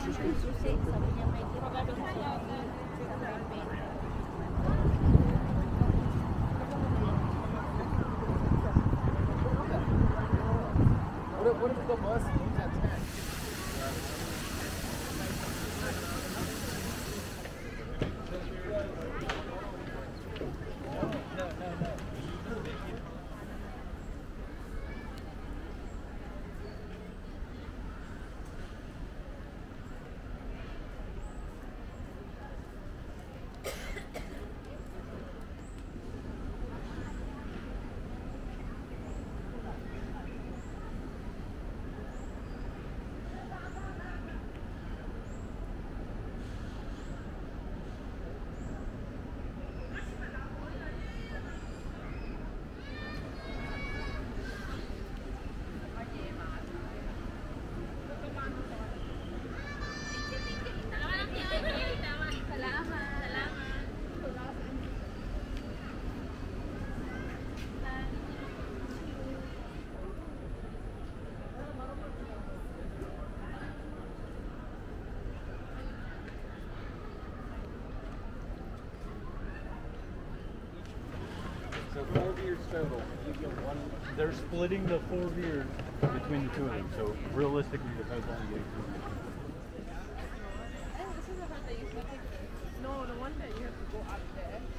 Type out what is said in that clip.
yung susi, sabi niya may gift sa private. What if the bus leaves at 10? So 4 beers total. You get one. They're splitting the 4 beers between the two of them, so realistically, the guy's only getting 2 beers. This is the one that you said. No, the one that you have to go up there.